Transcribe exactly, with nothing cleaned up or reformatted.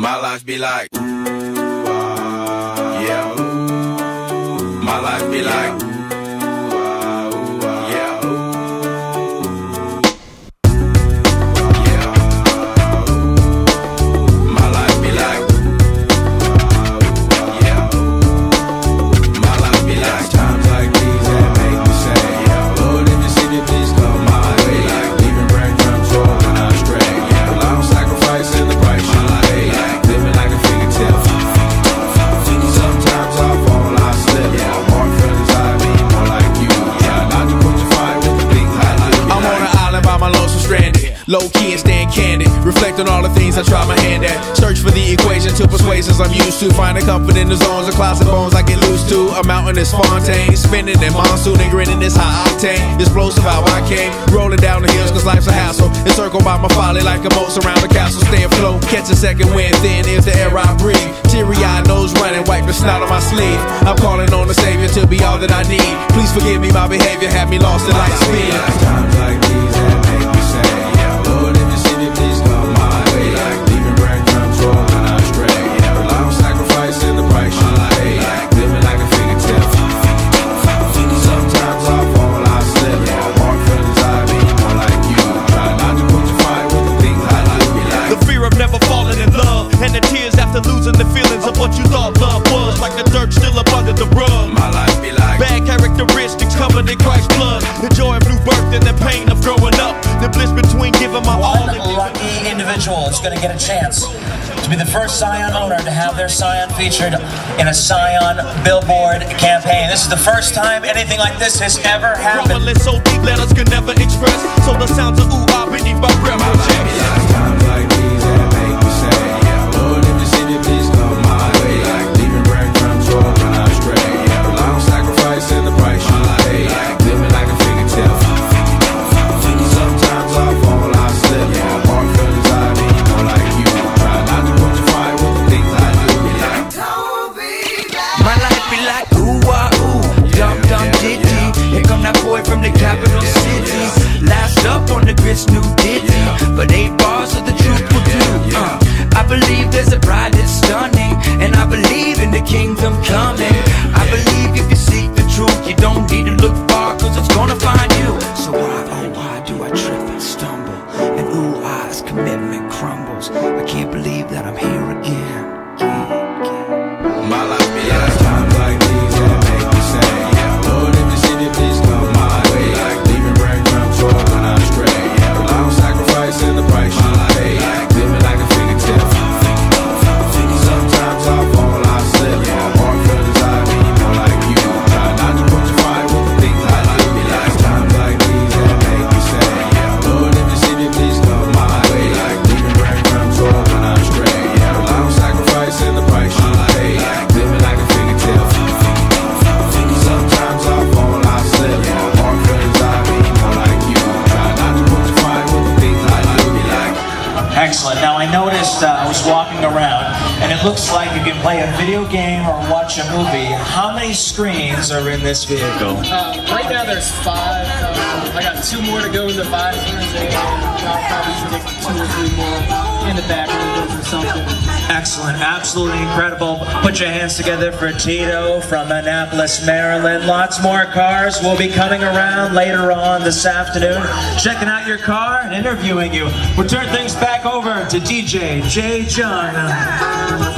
My life be like, ooh, ah, yeah, ooh. My life be like, ooh, ah, ooh, ah, yeah, ooh. Yeah, ooh. My life be like, ooh, ah, ooh, yeah, ooh. My life be like times like these that make me say, yeah, Lord, if you see me, please come my way. Like leaving breadcrumbs rolling out straight. Yeah, long sacrifice in the price you pay. Like living like a fingertip. Sometimes I fall, I slip. Yeah, I walk feelings, I be more like you. Yeah, not to put your fire with the things I like. I'm on an island by my lonesome stranded. Low key and staying candid. Reflect on all the things I try my hand at. Search for the equation to persuasions I'm used to. Finding comfort in the zones of closet bones I get loose to. A mountain is Fontaine. Spinning in monsoon and grinning is high octane. Explosive how I came. Rolling down the hills cause life's a hassle. Encircled by my folly like a moat around the castle. Stay afloat. Catch a second wind thin is the air I breathe. Teary eyed nose running. Wipe the snot on my sleeve. I'm calling on the Savior to be all that I need. Please forgive me my behavior. Had me lost in light speed. Times like these that make me say, yeah, Lord, if you see me, please come my way. Like leaving breadcrumbs rolling out straight. Yeah, the long sacrifice in the price you pay. Like living like a fingertip. Sometimes I fall, I slip. Yeah, I walk feelings, I be more like you. Try not to put your fire with the things I like. Be like the fear of never falling in love, and the tears after losing the feelings of what you thought love was. Like the dirt still up under the rug. My life be like bad characteristics covered in Christ's blood. The joy of new birth and the pain of growing up. The bliss between giving my all. One lucky individual is going to get a chance to be the first Scion owner to have their Scion featured in a Scion Billboard campaign. This is the first time anything like this has ever happened. So deep letters can never express. So the sounds of ooh ah beneath my breath. Times like these that make me say, yeah, Lord, if you see me, please come my way. Like leaving breadcrumbs rolling out straight. Yeah, the long sacrifice and the price you pay. Like living like a fingertip. Sometimes I fall, I slip. Yeah, I walk feelings, I be more like you. Try not to put your fire with the things I do. Be like, don't be like. My life be like ooh ah ooh, dum dum ditty. Here come that boy from the capital city. Last up on the grits, new ditty. But eight bars of the truth will do. Uh, I believe there's a bride that's stunning, and I believe in the kingdom coming. I believe if you seek the truth, you don't need to look far, cause it's gonna find you. So why, oh why do I trip and stumble? And ooh ah, as commitment crumbles. I can't believe that I'm here again. My life be like times like these that make me say, yeah, Lord, if you see me, please come my way. Like leaving breadcrumbs rolling out straight. Yeah, the long sacrifice and the price you pay. Like living like a fingertip. Sometimes I fall, I slip. Yeah, I walk feelings, I be more like you. Try not to put your fire with the things I like. Be like times like these that make me say, yeah, Lord, if you see me, please come my way. Like leaving breadcrumbs rolling out straight. Yeah, the long sacrifice and the price you pay. Like living like a fingertip. Sometimes I fall, I slip. Yeah, I walk feelings, I be more like you. Try not to put your fire with the things I like. Be like. Excellent. Now I noticed uh, I was walking around, and it looks like you can play a video game or watch a movie. How many screens are in this vehicle? Uh, right now there's five. Um, I got two more to go in the five. I'll probably stick two or three more in the back windows or something. Excellent. Absolutely incredible. Put your hands together for Tito from Annapolis, Maryland. Lots more cars will be coming around later on this afternoon, checking out your car and interviewing you. We'll turn things back over to D J Jay John.